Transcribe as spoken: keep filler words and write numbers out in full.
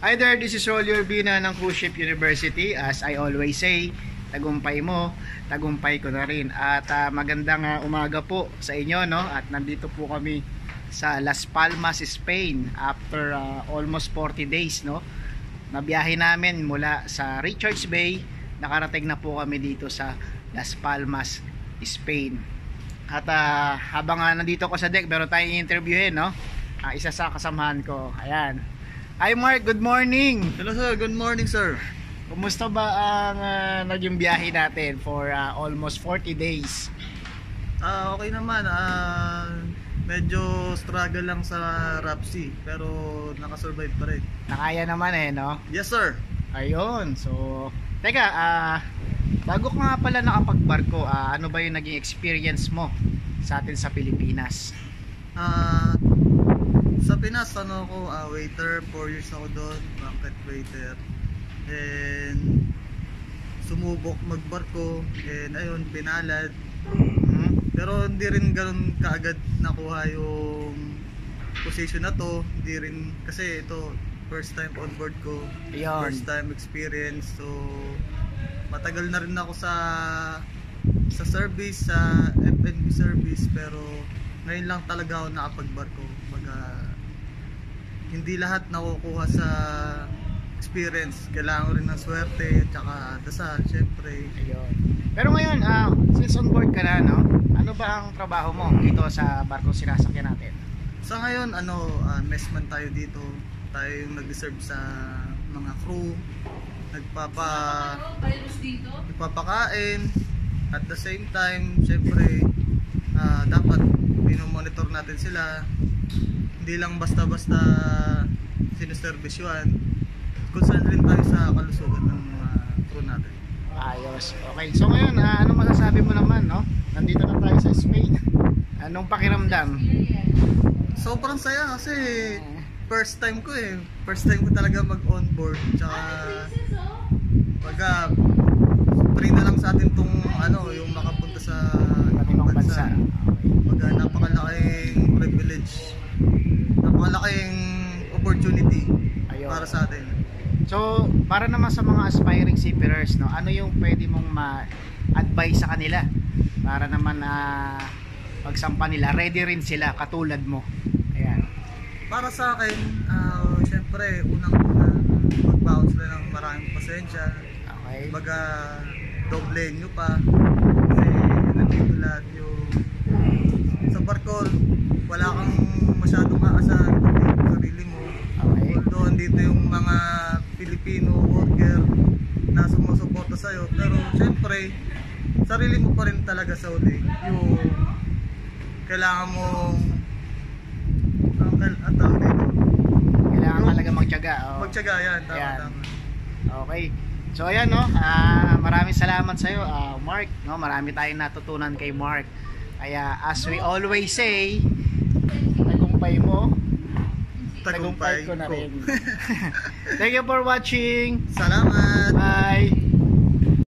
Hi there, this is Rolly Urbina ng Cruise Ship University. As I always say, tagumpay mo, tagumpay ko na rin. At uh, magandang uh, umaga po sa inyo, no? At nandito po kami sa Las Palmas, Spain after uh, almost forty days, no? Nabiyahe namin mula sa Richards Bay, nakarating na po kami dito sa Las Palmas, Spain. At uh, habang uh, nandito ako sa deck, meron tayong interviewin, no? Uh, isa sa kasamahan ko, ayan. Hi Mark, good morning. Hello sir, good morning sir. Kumusta ba ang uh, naging biyahe natin for uh, almost forty days? Ah, uh, okay naman. Ah, uh, medyo struggle lang sa Rapsi, pero nakasurvive pa rin. Nakaya naman eh, no? Yes sir. Ayun, so teka, ah uh, bago ka nga pala nakapagbarko, uh, ano ba yung naging experience mo sa atin sa Pilipinas? Ah, uh, sa Pinas, ano ako, uh, waiter, four years ako doon, banquet waiter. And sumubok magbarko, and ayun, pinalad. Mm-hmm. Pero hindi rin ganun kaagad nakuha yung position na to. Hindi rin, kasi ito, first time on board ko, ayun. First time experience. So, matagal na rin ako sa sa service, sa F and B service, pero ngayon lang talaga ako nakapagbarko. Baga, hindi lahat nakukuha sa experience. Kailangan rin ng swerte at saka dasal, syempre. Ayun. Pero ngayon, uh, since on board ka na, no? Ano ba ang trabaho mo dito sa barko sinasakyan natin? Sa ngayon, ano, uh, messman tayo dito. Tayo yung nag-serve sa mga crew. Nagpapa nagpapakain. At the same time, syempre, uh, dapat pinomonitor natin sila. Hindi lang basta-basta sinuservisyoan. Concern rin tayo sa kalusugan ng mga crew natin. Ayos. Okay. So ngayon, uh, ano masasabi mo naman, no? Nandito na tayo sa Spain. Anong pakiramdam? Sobrang saya kasi first time ko eh. First time ko talaga mag-onboard. Tsaka baga, free na lang sa atin tong ano, yung makapunta sa ibang bansa. Baga, napakalaking privilege. Napakalaking opportunity. Ayun. Para sa atin. So, para naman sa mga aspiring seafarers, no, ano yung pwede mong ma-advise sa kanila para naman na uh, pagsampa nila, ready rin sila katulad mo? Ayan. Para sa akin, uh, syempre, unang-una, magbaon sila ng maraming pasensya. Okay. Baga, doble nyo pa. Kasi nandito lahat yung sa barko, wala kang masyadong aasahan sa sarili mo. Okay. Although dito yung mga Filipino worker na sumusuporta sa'yo, pero syempre sarili mo pa rin talaga sa uli. Yung kailangan mo ang at tawag dito, kailangan yung, talaga magtiyaga. Oh. Magtiyaga yan, tama, Ayan. tama. Okay. So ayan, no, uh, maraming salamat sa iyo, uh, Mark, no? Marami tayong natutunan kay Mark. Kaya as we always say, tagumpay mo, tagumpay ko na rin. Thank you for watching. Salamat. Bye.